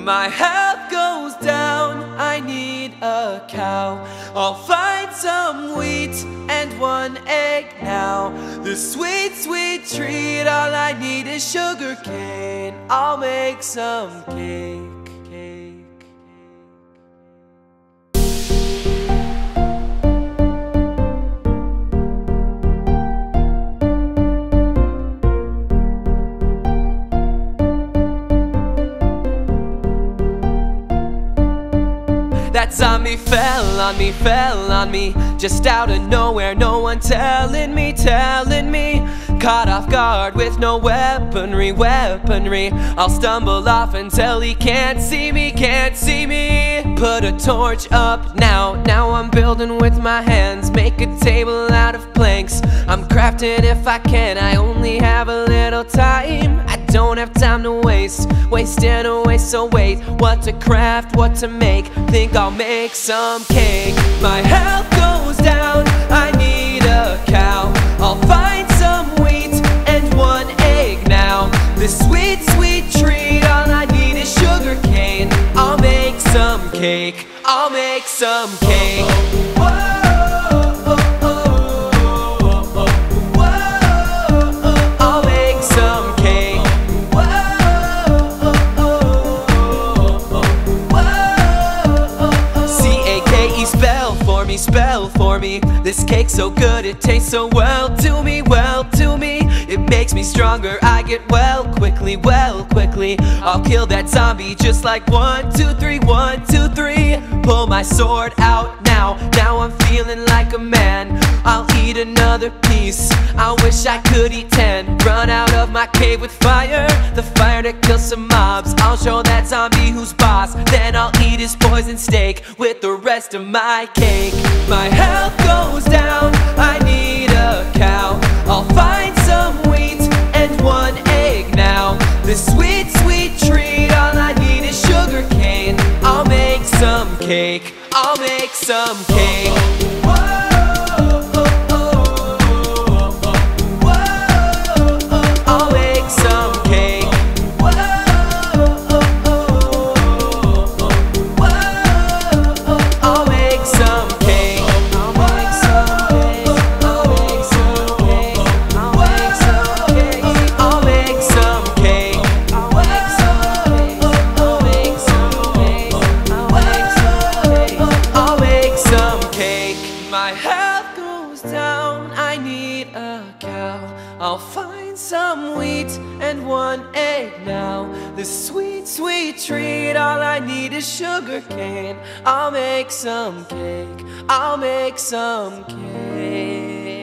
My health goes down, I need a cow. I'll find some wheat and 1 egg now. The sweet, sweet treat, all I need is sugar cane. I'll make some cake. That zombie fell on me, just out of nowhere, no one telling me. Caught off guard with no weaponry. I'll stumble off until he can't see me. Put a torch up now I'm building with my hands. Make a table out of planks, I'm crafting if I can. I only have a little time, I don't have time to wasting away. So wait, what to craft, what to make? Think I'll make some cake. My health goes down, I need a cow. I'll find some wheat and 1 egg now. This sweet, sweet treat, all I need is sugar cane. I'll make some cake, I'll make some cake. I'll make some cake. C-A-K-E, spell for me. This cake's so good, it tastes so well to me. It makes me stronger, I get well quickly. I'll kill that zombie just like 1, 2, 3, 1, 2, 3. Pull my sword out now I'm feeling like a man. I'll eat another piece, I wish I could eat 10. Run out of my cave with fire, the fire to kill some mobs. I'll show that zombie who's boss, then I'll eat his poison steak with the rest of my cake. My health goes down, I need a cow. I'll find some wheat and 1 egg now. This sweet, sweet treat, all I need is sugar cane. I'll make some cake, I'll make some cake. I'll make some cake. I'll make some cake. My health goes down, I need a cow. I'll find some wheat and 1 egg now. This sweet, sweet treat, all I need is sugar cane. I'll make some cake, I'll make some cake.